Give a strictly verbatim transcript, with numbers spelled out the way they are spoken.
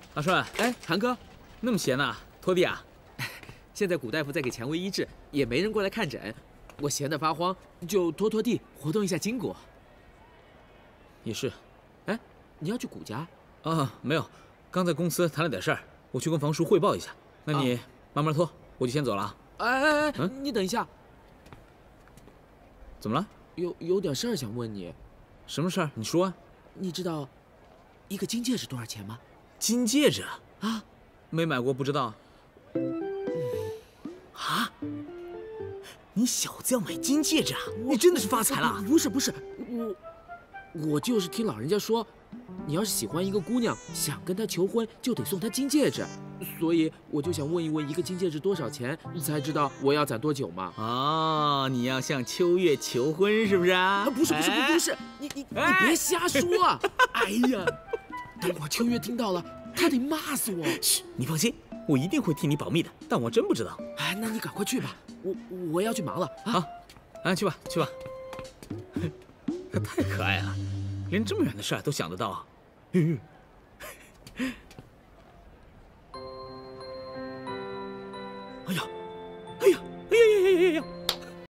阿顺， 哎，韩哥， 那么闲呐、啊？拖地啊？ 现在古大夫在给蔷薇医治，也没人过来看诊，我闲得发慌，就拖拖地，活动一下筋骨。 也是。 哎，你要去古家？ 啊，没有，刚在公司谈了点事儿，我去跟房叔汇报一下。那你慢慢拖，我就先走了啊。 哎哎哎， 嗯， 你等一下。 怎么了？ 有有点事儿想问你。 什么事儿？你说啊。 你知道一个金戒指多少钱吗？ 金戒指啊？ 没买过，不知道。啊？你小子要买金戒指啊？你真的是发财了？ 不是不是，我我就是听老人家说，你要是喜欢一个姑娘，想跟她求婚，就得送她金戒指，所以我就想问一问，一个金戒指多少钱，才知道我要攒多久嘛。 哦，你要向秋月求婚是不是啊？ 啊，不是不是不是，你你你别瞎说啊！哎呀，等会儿秋月听到了，她得骂死我。 嘘，你放心，我一定会替你保密的。但我真不知道。 哎，那你赶快去吧，我我要去忙了啊！ 好，啊，去吧去吧。他太可爱了，连这么远的事儿都想得到啊！哎呀！